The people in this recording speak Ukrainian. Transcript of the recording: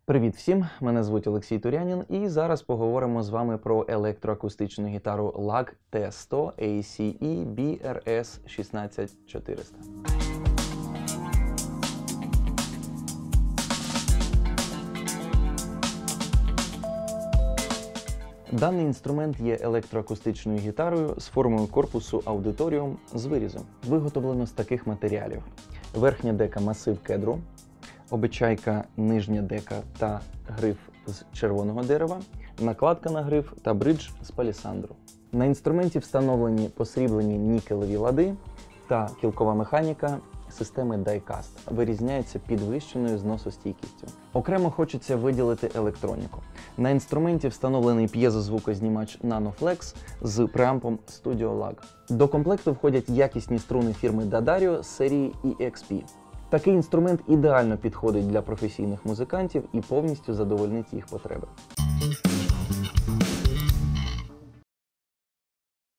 Привіт всім! Мене звуть Олексій Турянін, і зараз поговоримо з вами про електроакустичну гітару LAG T100 ACE BRS 16400. Даний інструмент є електроакустичною гітарою з формою корпусу аудиторіум з вирізом. Виготовлено з таких матеріалів: верхня дека масив кедру, обичайка нижня дека та гриф з червоного дерева, накладка на гриф та бридж з палісандру. На інструменті встановлені посріблені нікелеві лади та кілкова механіка системи Die-Cast. Вирізняється підвищеною зносостійкістю. Окремо хочеться виділити електроніку. На інструменті встановлений п'єзозвукознімач NanoFlex з преампом Studio Lag. До комплекту входять якісні струни фірми D'Addario з серії EXP. Такий інструмент ідеально підходить для професійних музикантів і повністю задовольнить їх потреби.